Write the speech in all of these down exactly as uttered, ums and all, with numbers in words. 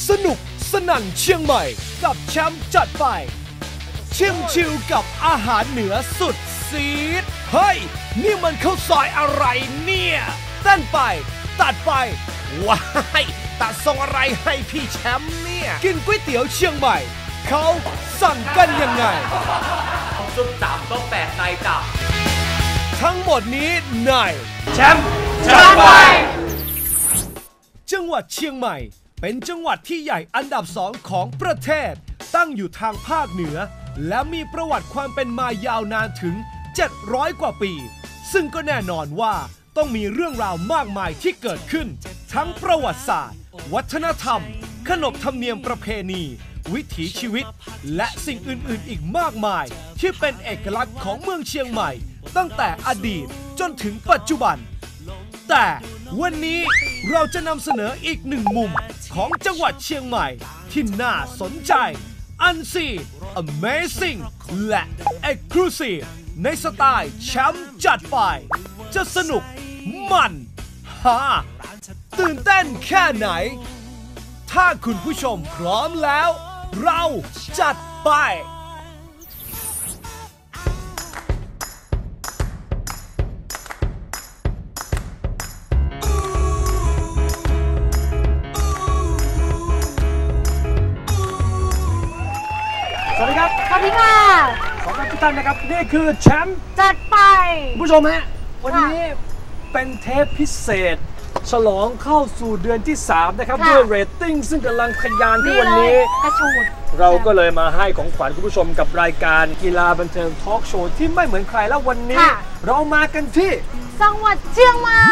สนุกสนั่นเชียงใหม่กับแชมป์จัดไปชิมชิลกับอาหารเหนือสุดซีดเฮ้ยนี่มันข้าวซอยอะไรเนี่ยเต้นไปตัดไปว้ายตัดทรงอะไรให้พี่แชมป์เนี่ยกินก๋วยเตี๋ยวเชียงใหม่เขาสั่งกันยังไงซุปตับต้องแปลกใจจับทั้งหมดนี้ในแชมป์จัดไปจังหวัดเชียงใหม่เป็นจังหวัดที่ใหญ่อันดับสองของประเทศตั้งอยู่ทางภาคเหนือและมีประวัติความเป็นมายาวนานถึงเจ็ดร้อยกว่าปีซึ่งก็แน่นอนว่าต้องมีเรื่องราวมากมายที่เกิดขึ้นทั้งประวัติศาสตร์วัฒนธรรมขนบธรรมเนียมประเพณีวิถีชีวิตและสิ่งอื่นๆอีกมากมายที่เป็นเอกลักษณ์ของเมืองเชียงใหม่ตั้งแต่อดีตจนถึงปัจจุบันแต่วันนี้เราจะนำเสนออีกหนึ่งมุมของจังหวัดเชียงใหม่ที่น่าสนใจอันซี Amazing และ Exclusive ในสไตล์แชมป์จัดไปจะสนุกมันฮาตื่นเต้นแค่ไหนถ้าคุณผู้ชมพร้อมแล้วเราจัดไปสวัสดีครับสวัสดีค่ะขอต้อนรับทุกท่านนะครับนี่คือแชมป์จัดไปผู้ชมฮะวันนี้เป็นเทปพิเศษฉลองเข้าสู่เดือนที่สามนะครับด้วยเรตติ้งซึ่งกำลังทะยานที่วันนี้เราก็เลยมาให้ของขวัญคุณผู้ชมกับรายการกีฬาบันเทิงทอล์กโชว์ที่ไม่เหมือนใครแล้ววันนี้เรามากันที่จังหวัดเชียงใหม่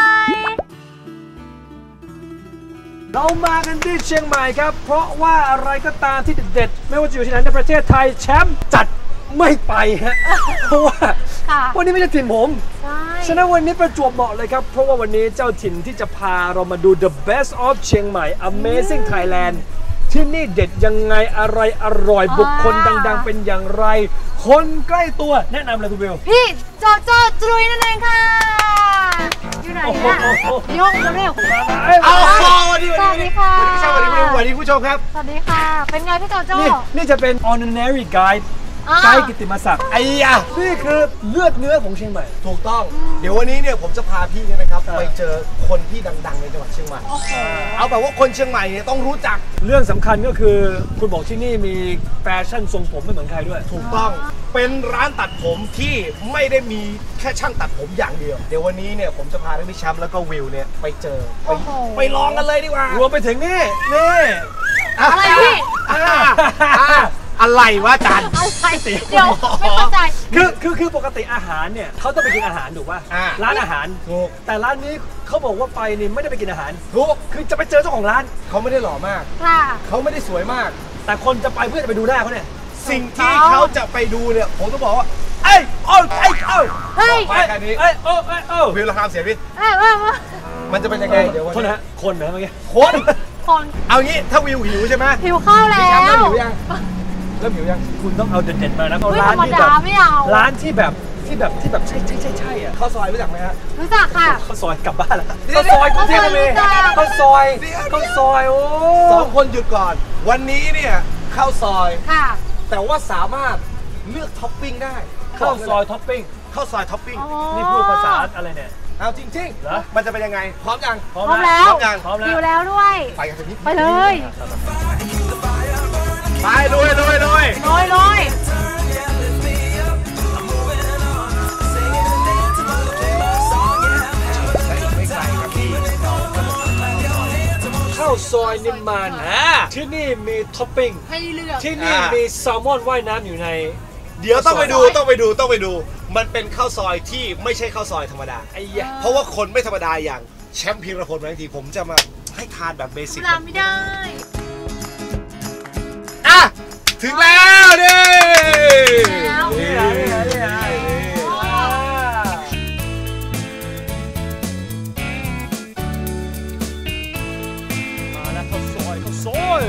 เรามากันที่เชียงใหม่ครับเพราะว่าอะไรก็ตามที่เด็ดๆไม่ว่าจะอยู่ที่ไหนในประเทศไทยแชมป์จัดไม่ไปฮะเพราะว่าวันนี้ไม่ใช่ถิ่นผมฉะนั้นวันนี้ประจวบเหมาะเลยครับเพราะว่าวันนี้เจ้าถิ่นที่จะพาเรามาดู The Best of เชียงใหม่ Amazing Thailand ที่นี่เด็ดยังไงอะไรอร่อยบุคคลดังๆเป็นอย่างไรคนใกล้ตัวแนะนำเลยคุณเบลพี่โจโจ้จุยนั่นเองค่ะอยู่ไหนเนี่ยยกมาเร็วเอาสวัสดีสวัสดีค่ะสวัสดีสวัสดีผู้ชมครับสวัสดีค่ะเป็นไงพี่โจโจ้นี่จะเป็น Honorary Guideไกด์กิตติมศักดิ์ไอ้ยะนี่คือเลือดเนื้อของเชียงใหม่ถูกต้องเดี๋ยววันนี้เนี่ยผมจะพาพี่เนี่ยนะครับไปเจอคนที่ดังๆในจังหวัดเชียงใหม่เอาแบบว่าคนเชียงใหม่เนี่ยต้องรู้จักเรื่องสำคัญก็คือคุณบอกที่นี่มีแฟชั่นทรงผมไม่เหมือนใครด้วยถูกต้องเป็นร้านตัดผมที่ไม่ได้มีแค่ช่างตัดผมอย่างเดียวเดี๋ยววันนี้เนี่ยผมจะพาทั้งพี่แชมป์แล้วก็วิวเนี่ยไปเจอไปไปลองกันเลยดีกว่ารวมไปถึงนี่นี่อะไรพี่อะไรวะจันอะไรเดี๋ยวไม่เข้าใจคือคือคือปกติอาหารเนี่ยเขาต้องไปกินอาหารถูกป่ะร้านอาหารถูกแต่ร้านนี้เขาบอกว่าไปนี่ไม่ได้ไปกินอาหารถูกคือจะไปเจอเจ้าของร้านเขาไม่ได้หล่อมากค่ะเขาไม่ได้สวยมากแต่คนจะไปเพื่อจะไปดูหน้าเขาเนี่ยสิ่งที่เขาจะไปดูเนี่ยผมต้องบอกว่าเอ้ยโอ้ยเอ้ยเอ้ยเฮ้ยไปแค่นี้เอ้ยโอ้เอ้ยโอ้วิวราคาเสียพี่เอ้ยเอ้ยมันจะเป็นยังไงเดี๋ยวคนนะคนนะเมื่อกี้คนคนเอางี้ถ้าวิวหิวใช่ไหมหิวข้าวแล้วเริ่มหิวยังเริ่มหิวยังคุณต้องเอาเด็ดๆมานะร้านที่แบบร้านที่แบบที่แบบที่แบบใช่ใช่ใช่ใช่อ่ะข้าวซอยรู้จักไหมฮะรู้จักค่ะข้าวซอยกลับบ้านแล้วข้าวซอยกรุงเทพเลยข้าวซอยข้าวซอยโอ้สองคนหยุดก่อนวันนี้เนี่ยข้าวซอยค่ะแต่ว่าสามารถเลือกท็อปปิ้งได้ข้าวซอยท็อปปิ้งข้าวซอยท็อปปิ้งนี่พูดภาษาอะไรเนี่ยเอาจริงๆเหรอมันจะเป็นยังไงพร้อมยังพร้อมแล้วพร้อมยังพร้อมแล้วอยู่แล้วด้วยไปกันทีไปเลยไปลุยลุยลุยลุยลุยข้าวซอยนิมมานที่นี่มีท็อปปิ้งให้เลือกที่นี่มีแซลมอนว่ายน้ำอยู่ในเดี๋ยวต้องไปดูต้องไปดูต้องไปดูมันเป็นข้าวซอยที่ไม่ใช่ข้าวซอยธรรมดาไอ้ยะเพราะว่าคนไม่ธรรมดาอย่างแชมป์พีรพลบางทีผมจะมาให้ทานแบบเบสิกทานไม่ได้อ่ะถึงแล้วดินี่มาแล้วข้าวซอยข้าวซอย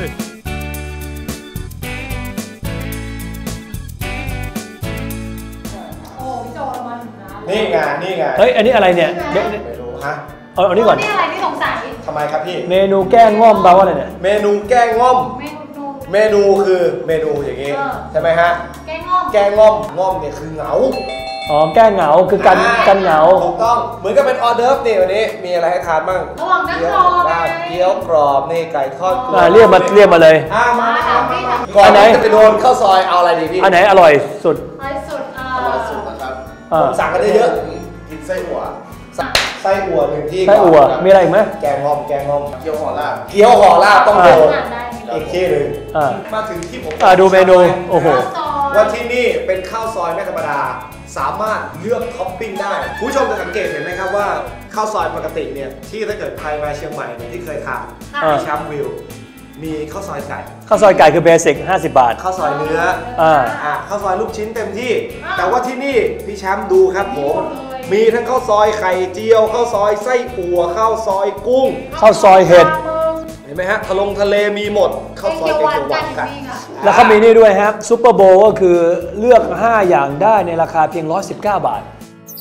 นี่ไงนี่ไงเฮ้ยอันนี้อะไรเนี่ยไม่รู้ฮะเอาอันนี้ก่อนนี่อะไรนี่สงสัยททำไมครับพี่เมนูแก้ง่อมแปลว่าอะไรเนี่ยเมนูแก้ง่อมเมนูเมนูคือเมนูอย่างงี้ใช่ไหมฮะแก้ง่อมแก้ง่อมง่อมเนี่ยคือเหงาอ๋อแก้เหงาคือกันกันเหงาถูกต้องเหมือนกับเป็นออเดิร์ฟนี่วันนี้มีอะไรให้ทานบ้างระหว่างนั่งรอเกี๊ยวกรอบนี่ไก่ทอดเรียกมาเรียกมาเลยอ่ามาก่อนที่จะไปโดนข้าวซอยเอาอะไรดีพี่อันไหนอร่อยสุดอร่อยสุดอ่าอร่อยสุดนะครับผมสั่งกันได้เยอะกินไส้อั่วไส้อั่วหนึ่งที่ไส้อั่วมีอะไรอีกไหมแกงงอมแกงงอมเกี๊ยวห่อลาบเกี๊ยวห่อลาบต้องโดนอีกที่หนึ่งมาถึงที่ผมดูเมนูโอ้โหว่าที่นี่เป็นข้าวซอยไม่ธรรมดาสามารถเลือกท็อปปิ้งได้ผู้ชมจะสังเกตเห็นไหมครับว่าข้าวซอยปกติเนี่ยที่ถ้าเกิดใครมาเชียงใหม่เนี่ยที่เคยทานมีชามวิวมีข้าวซอยไก่ข้าวซอยไก่คือเบสิกห้าสิบบาทข้าวซอยเนื้ออ่าอ่าข้าวซอยลูกชิ้นเต็มที่แต่ว่าที่นี่พี่แชมป์ดูครับผมมีทั้งข้าวซอยไข่เจียวข้าวซอยไส้อั่วข้าวซอยกุ้งข้าวซอยเห็ดเห็นไหมฮะทะลงทะเลมีหมดข้าวซอยเขียวหวานกันแล้วเขามีนี่ด้วยครับซุปเปอร์โบว์ก็คือเลือกห้าอย่างได้ในราคาเพียงหนึ่งร้อยสิบเก้าบาท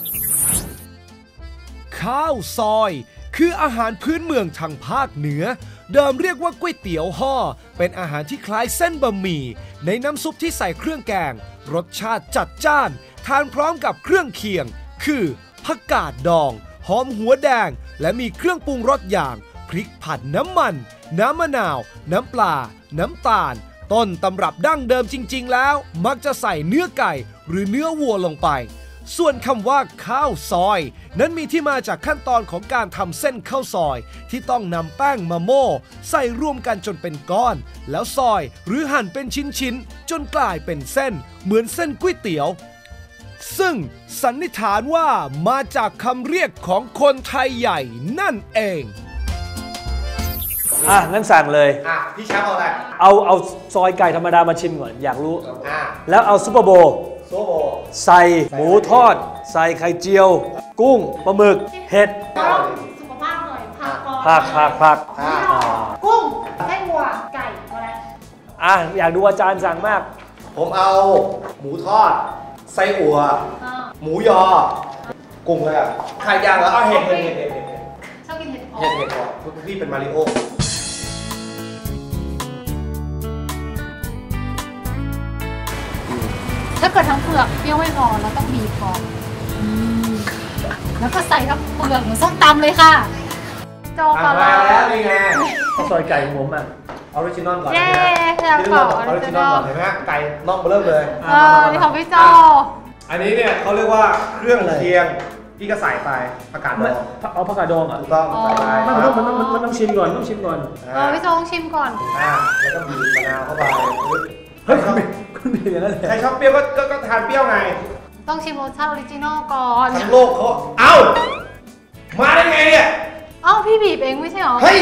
ข้าวซอยคืออาหารพื้นเมืองทางภาคเหนือเดิมเรียกว่าก๋วยเตี๋ยวห่อเป็นอาหารที่คล้ายเส้นบะหมี่ในน้ำซุปที่ใส่เครื่องแกงรสชาติจัดจ้านทานพร้อมกับเครื่องเคียงคือผักกาดดองหอมหัวแดงและมีเครื่องปรุงรสอย่างพริกผัดน้ำมันน้ำมะนาวน้ำปลาน้ำตาลต้นตำรับดั้งเดิมจริงๆแล้วมักจะใส่เนื้อไก่หรือเนื้อวัวลงไปส่วนคำว่าข้าวซอยนั้นมีที่มาจากขั้นตอนของการทำเส้นข้าวซอยที่ต้องนำแป้งมาโม่ใส่รวมกันจนเป็นก้อนแล้วซอยหรือหั่นเป็นชิ้นๆจนกลายเป็นเส้นเหมือนเส้นก๋วยเตี๋ยวซึ่งสันนิษฐานว่ามาจากคำเรียกของคนไทยใหญ่นั่นเองอ่ะงั้นสั่งเลยอ่ะพี่แชมป์เอาอะไรเอาเอาซอยไก่ธรรมดามาชิมก่อนอยากรู้อ่ะแล้วเอาซุปเปอร์โบว์ใส่หมูทอดใส่ไข่เจียวกุ้งปลาหมึกเห็ดสุขภาพหน่อยผักก่อนผักผักผักกุ้งไส้วัวไก่อะไรอ่ะอยากดูอาจารย์สั่งมากผมเอาหมูทอดไส้อั่วหมูยอกุ้งเลยอ่ะไข่ย่างแล้วเอาเห็ดเห็ดเห็ดเห็ดชอบกินเห็ดเห็ดเห็ดพี่เป็นมาริโอถ้าเกิดทั้งเปลือกเปรี้ยวไม่พอเราต้องบีบพอแล้วก็ใส่ทั้งเปลือกเหมือนส้มตำเลยค่ะโจก่อนแล้วนี่ไงข้าวซอยไก่ของผมอ่ะออริจินอลก่อนเย้ที่เราออริจินอลก่อนเห็นไหมไก่น่องเริ่มเลยเออนี่ของพี่โจอันนี้เนี่ยเขาเรียกว่าเครื่องเคียงพี่ก็ใส่ไปผักกาดดองเอาผักกาดดองอ่ะถูกต้องใส่ไปมันต้องมันต้องมันต้องชิมก่อนต้องชิมก่อนเออพี่โจต้องชิมก่อนอ่าแล้วก็บีบมะนาวเข้าไปเฮ้ยคุณมีอย่างนั้นเลยใครชอบเปรี้ยวก็ก็ทานเปรี้ยวไงต้องชิมรสชาติออริจินอลก่อนทั้งโลกเขาเอ้ามาได้ไงเนี่ยเอ้าพี่บีบเองไม่ใช่หรอเฮ้ย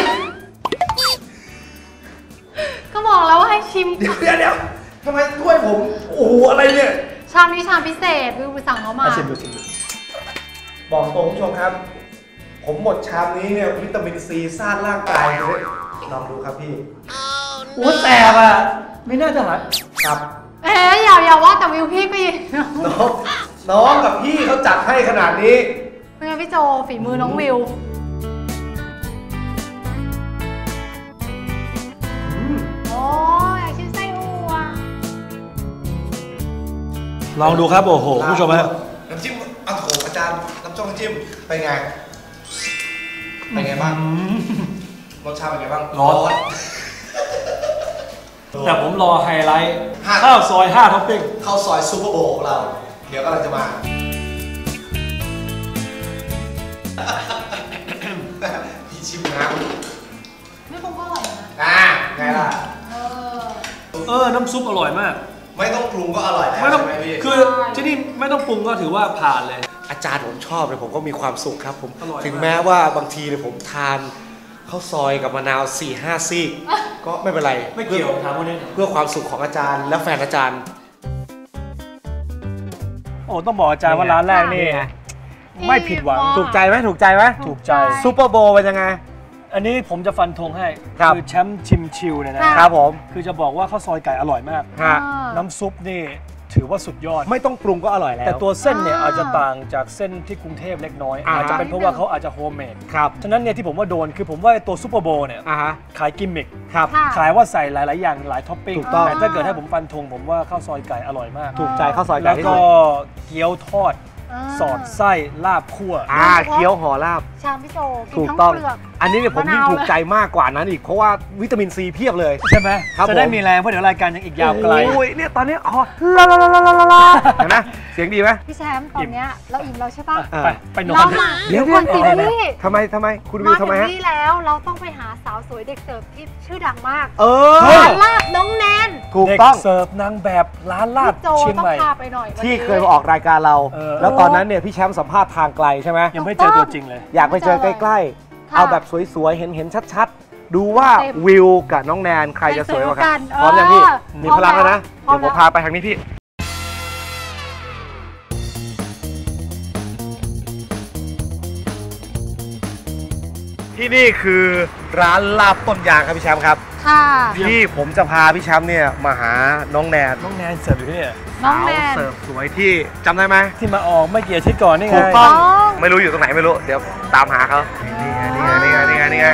ก็บอกแล้วว่าให้ชิมเดี๋ยวเดี๋ยวทำไมถ้วยผมโอ้โหอะไรเนี่ยชามนี้ชามพิเศษวิวไปสั่งเขามาชิมดูชิมดูบอกตรงผู้ชมครับผมหมดชามนี้เนี่ยวิตามินซีสร้างร่างกายเลยลองดูครับพี่โอ้แสบอ่ะไม่น่าจะหายครับเอ๊ะอย่าอย่าว่าแต่วิวพี่ก็ยังน้องน้องกับพี่เขาจัดให้ขนาดนี้เป็นไงพี่โจฝีมือน้องวิวโอ้ยอยากชิมไส้อั่วลองดูครับโอ้โหผู้ชมฮะน้ำจิ้มอ้าวโถอาจารย์น้ำจิ้มน้ำจิ้มไปไงเป็นไงบ้างรสชาติเป็นไงบ้างร้อนแต่ผมรอไฮไลท์ข้าวซอยห้าท็อปปิ้งข้าวซอยซูเปอร์โบว์ของเราเดี๋ยวกำลังจะมาพี่ชิมน้ำไม่คงก็อร่อยนะอ่าไงล่ะเออเออน้ำซุปอร่อยมากไม่ต้องปรุงก็อร่อยแล้วไม่ต้องคือที่นี่ไม่ต้องปรุงก็ถือว่าผ่านเลยอาจารย์ผมชอบเลยผมก็มีความสุขครับผมถึงแม้ว่าบางทีเนี่ยผมทานข้าวซอยกับมะนาว สี่ห้า ซีกก็ไม่เป็นไรไม่เกี่ยวถามวันนี้เพื่อความสุขของอาจารย์และแฟนอาจารย์โอ้ต้องบอกอาจารย์ว่าร้านแรกนี่ไม่ผิดหวังถูกใจไหมถูกใจไหมถูกใจซูเปอร์โบว์เป็นยังไงอันนี้ผมจะฟันธงให้คือแชมป์ชิมชิวเนี่ยนะครับผมคือจะบอกว่าข้าวซอยไก่อร่อยมากน้ำซุปนี่ถถือว่าสุดยอดไม่ต้องปรุงก็อร่อยแล้วแต่ตัวเส้นเนี่ยอาจจะต่างจากเส้นที่กรุงเทพเล็กน้อยอาจจะเป็นเพราะว่าเขาอาจจะโฮมเมดครับฉะนั้นเนี่ยที่ผมว่าโดนคือผมว่าตัวซูเปอร์โบว์เนี่ยขายกิมมิคครับขายว่าใส่หลายๆอย่างหลายท็อปปิ้งถูกต้องแต่ถ้าเกิดให้ผมฟันธงผมว่าข้าวซอยไก่อร่อยมากถูกใจข้าวซอยไก่แล้วก็เกี๊ยวทอดสอดไส้ลาบคั่วอ่าเกี๊ยวห่อลาบชามพี่โซถูกต้องอันนี้เนี่ยผมยิ่งถูกใจมากกว่านั้นอีกเพราะว่าวิตามินซีเพียบเลยใช่ไหมจะได้มีแรงเพราะเดี๋ยวรายการยังอีกยาวไกลโอ้ยเนี่ยตอนนี้อ๋อลาลาลาลาลาลาเห็นไหมเสียงดีไหมพี่แชมป์ตอนเนี้ยเราอิ่มเราใช่ป่ะไปไปนอนเดี๋ยวก่อนสิพี่ทำไมทำไมคุณวิวทำไมฮะมาถึงนี่แล้วเราต้องไปหาสาวสวยเด็กเสิร์ฟที่ชื่อดังมากเออร้านลาบน้องแนนถูกต้องเสิร์ฟนางแบบร้านลาบเชียงใหม่ที่เคยมาออกรายการเราแล้วตอนนั้นเนี่ยพี่แชมป์สัมภาษณ์ทางไกลใช่ไหมยังไม่เจอตัวจริงเลยอยากไปเจอใกล้ๆเอาแบบสวยๆเห็นๆชัดๆดูว่าวิวกับน้องแนนใครจะสวยกว่ากันพร้อมยังพี่มีพลังแล้วนะเดี๋ยวผมพาไปทางนี้พี่ที่นี่คือร้านลาบต้นยางครับพี่แชมป์ครับค่ะที่ผมจะพาพี่แชมป์เนี่ยมาหาน้องแนนน้องแนนเสิร์ฟอยู่ที่นี่น้องแนนเสิร์ฟสวยที่จำได้ไหมที่มาออกไม่เกี่ยวที่ก่อนนี่ไงถูกต้องไม่รู้อยู่ตรงไหนไม่รู้เดี๋ยวตามหาเขานี่ไงนี่ไงนี่ไงนี่ไงนี่ไง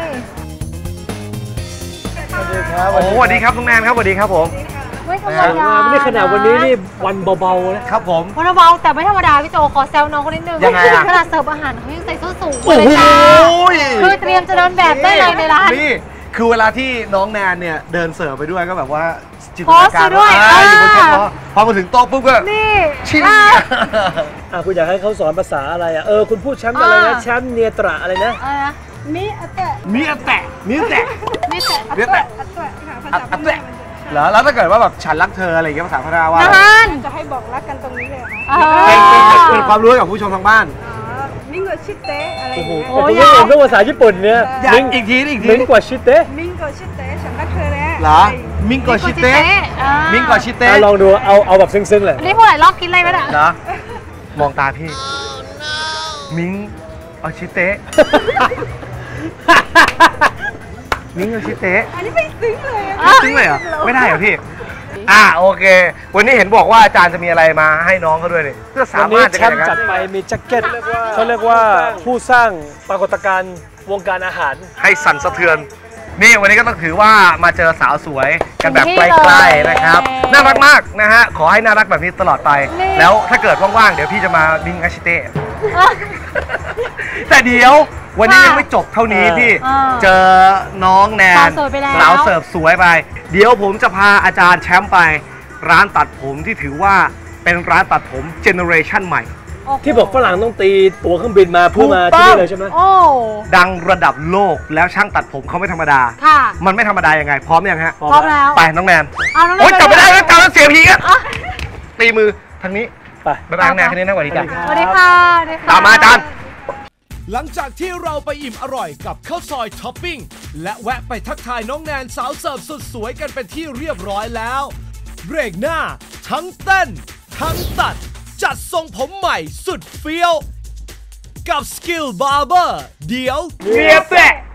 สวัสดีครับโอ้สวัสดีครับน้องแนนครับสวัสดีครับผมไม่ธรรมดานี่ขนาดวันนี้นี่วันเบาๆนะครับผมวันเบาแต่ไม่ธรรมดาพี่โจขอแซวน้องคนนิดนึงยังไงอะขนาดเสิร์ฟอาหารเขายังใส่ส้นสูงเลยจ้าคือเตรียมจะเดินแบบได้เลยในร้านนี่คือเวลาที่น้องแนนเนี่ยเดินเสิร์ฟไปด้วยก็แบบว่าจินตนาการว่าอยู่บนแคทพอมาถึงโต๊ะปุ๊บก็นี่ชิมอ่ะคุณอยากให้เขาสอนภาษาอะไรอ่ะเออคุณพูดแชมป์อะไรนะแชมป์เนียตระอะไรนะมิอแตะมิอแตะมิอแตะมิแตะมิแตะอัตแตะเหรอแล้วถ้าเกิดว่าแบบฉันรักเธออะไรอย่างเงี้ยภาษาพม่าว่าจะให้บอกรักกันตรงนี้เลยเป็นความรู้กับผู้ชมทางบ้านมิงกว่าชิเตะอะไรอย่างเงี้ยโอ้ยผมเรียนภาษาญี่ปุ่นเนี่ยมิงอีกทีอีกทีมิงกว่าชิเตะมิงกว่าชิเตะฉันรักเธอแล้วเหรอมิงกว่าชิเตะมิงกว่าชิเตะลองดูเอาเอาแบบซึ้งๆเลยนี่พวกไหนลอกคิดอะไรไหมล่ะเหรอมองตาพี่มิงเอาชิเตะมิงเอาชิเตะอันนี้ไม่ซึ้งเลยไม่ซึ้งเลยเหรอไม่ได้เหรอพี่อ่าโอเควันนี้เห็นบอกว่าอาจารย์จะมีอะไรมาให้น้องเขาด้วยนี่เพื่อสามารถจะแชมป์จัดไปมีแจ็คเก็ตเขาเรียกว่าผู้สร้างปรากฏการณ์วงการอาหารให้สั่นสะเทือนนี่วันนี้ก็ต้องถือว่ามาเจอสาวสวยกันแบบใกล้ๆนะครับน่ารักมากนะฮะขอให้น่ารักแบบนี้ตลอดไปแล้วถ้าเกิดว่างๆเดี๋ยวพี่จะมาบิงอาชิเต้แต่เดี๋ยววันนี้ยังไม่จบเท่านี้พี่เจอน้องแนนสาวเสิร์ฟสวยไปเดี๋ยวผมจะพาอาจารย์แชมป์ไปร้านตัดผมที่ถือว่าเป็นร้านตัดผมเจเนอเรชันใหม่ที่บอกฝรั่งต้องตีตั๋วเครื่องบินมาเพื่อมาที่นี่เลยใช่ไหมดังระดับโลกแล้วช่างตัดผมเขาไม่ธรรมดามันไม่ธรรมดายังไงพร้อมยังฮะพร้อมแล้วไปน้องแนนโอ๊ยจับไม่ได้แล้วจับแล้วเสียพีกันตีมือทางนี้ไปไปน้องแนนคนนี้นะสวัสดีจ้ะสวัสดีค่ะตามมาอาจารย์หลังจากที่เราไปอิ่มอร่อยกับข้าวซอยท็อปปิ้งและแวะไปทักทายน้องแนนสาวเสิร์ฟสุดสวยกันเป็นที่เรียบร้อยแล้วเบรกหน้าทั้งเต้นทั้งตัดจัดทรงผมใหม่สุดเฟี้ยวกับสกิลบาร์เบอร์เดี๋ยวเรียบแปะ